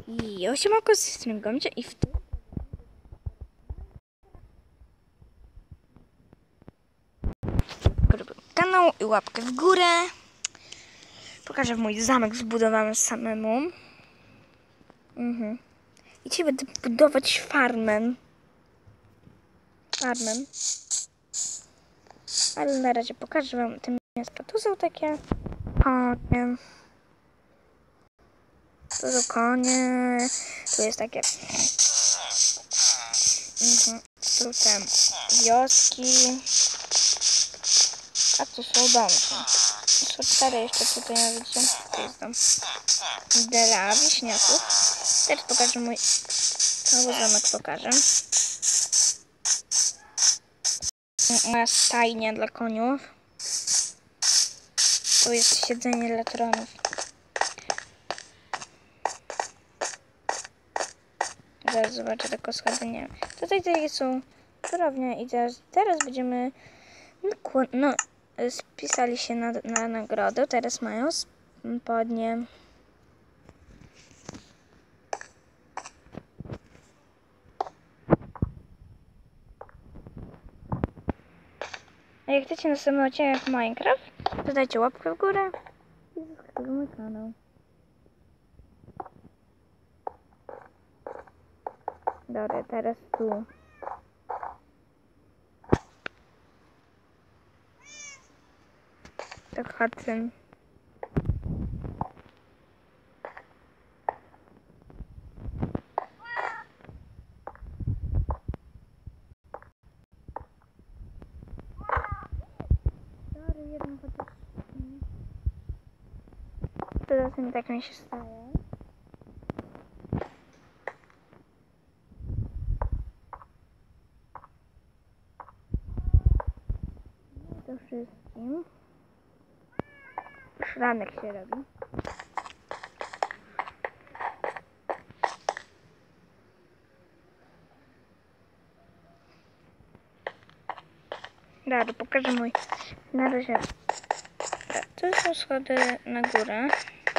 I osiemoko z strony Gomcia i w tym kanał i łapkę w górę. Pokażę mój zamek zbudowany samemu. I dzisiaj będę budować farmę. Ale na razie pokażę wam te miasta. Tu są takie konie. Tu są konie. Tu jest takie... Tu te wioski. A tu są domki. Są 4 jeszcze tutaj, nie widzicie? To jest dom dla wieśniaków. Teraz pokażę mój cały zamek, pokażę. Moja stajnia dla koniów. Tu jest siedzenie dla tronów. Zaraz zobaczę tylko schody, nie. Tutaj są turownie i teraz będziemy spisali się na nagrodę. Teraz mają spodnie. A jak chcecie następny odcinek w Minecraft, to dajcie łapkę w górę i subskrybujcie mój kanał. Dobra, teraz tu. Tak chaty. Teraz tak mi się staje. To wszystkim. Szranek się robi. Dobra, pokażę mój. Na razie. Tu są schody na górę.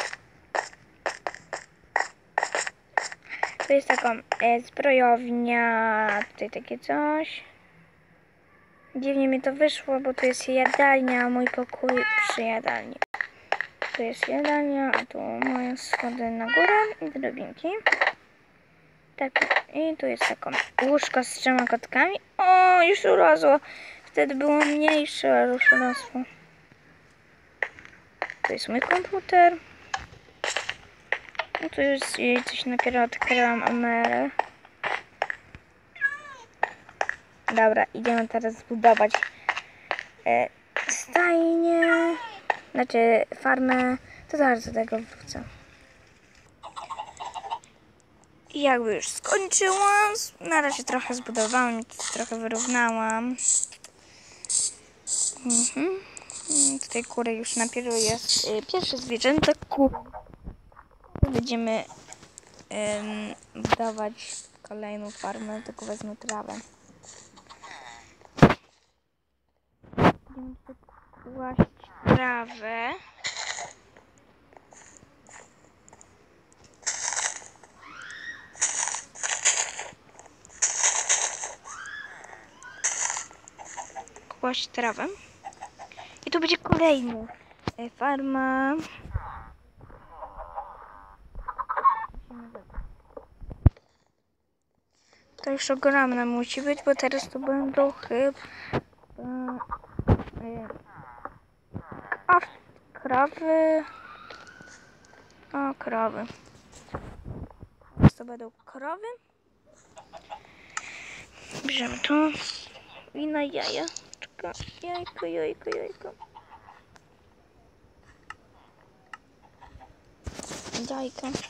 Tu jest taką zbrojownia. Tutaj takie coś. Dziwnie mi to wyszło, bo tu jest jadalnia, a mój pokój przy jadalni. Tu jest jadalnia, a tu moje schody na górę i drabinki. Tak, i tu jest taką łóżko z 3 kotkami. O, już urosło. Wtedy było mniejsze, ale już urosło. Tu jest mój komputer. No tu jest coś dopiero odkryłam Amerę. Dobra, idziemy teraz zbudować stajnię. Znaczy farmę. To zaraz do tego wrócę. I jakby już skończyłam. Na razie trochę zbudowałam i trochę wyrównałam. Tutaj kury już napiero jest pierwsze zwierzęta kury. Będziemy budować kolejną farmę, tylko wezmę trawę. Będziemy kłaść trawę. Kłaść trawę. I tu będzie kolejna farma. To już ogromna musi być, bo teraz to będą chyba krowy. O, krowy. Teraz to będą krowy. Bierzemy tu i na jaja. Jajko. Jajka.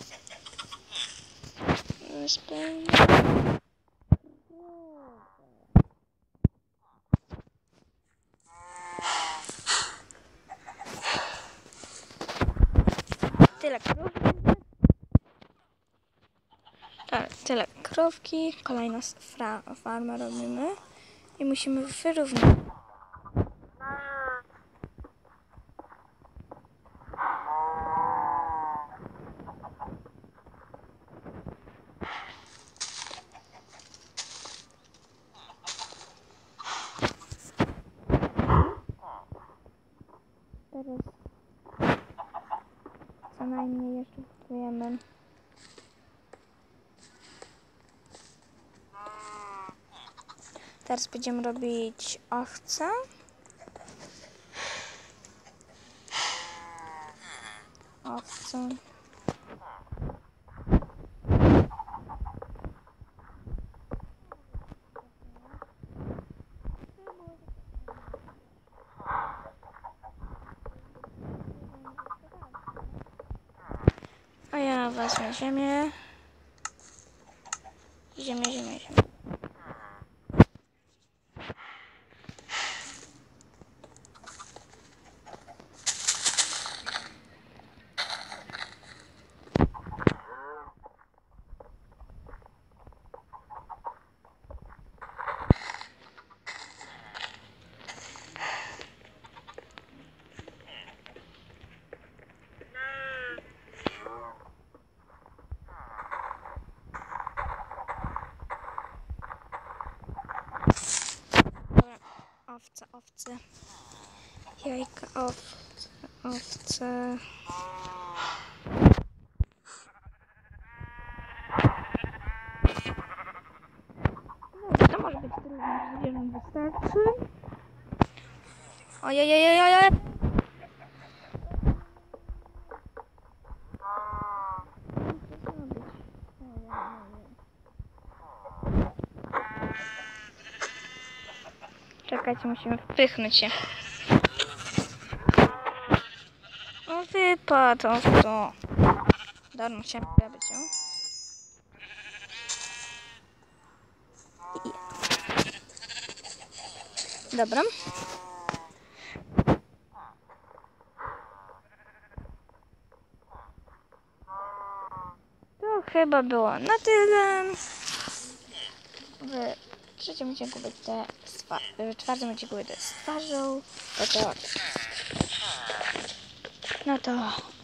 Tyle krówki. Tyle krówki. Kolejna farma robimy. I musimy wyrównać. najmniej jeszcze budujemy. Teraz będziemy robić owce. Owce. A ja wezmę ziemię. Ziemię. Owce. Jajka, owce. No, to może być trudno, zwierząt wystarczy. Ojej. Czekajcie, musimy wpychnąć się. No wypadł to. Dobra, musiałem być, no. Dobra. To chyba było na tyle. W trzecim odcinku będę w czwartym odcinku będę z twarzą. No to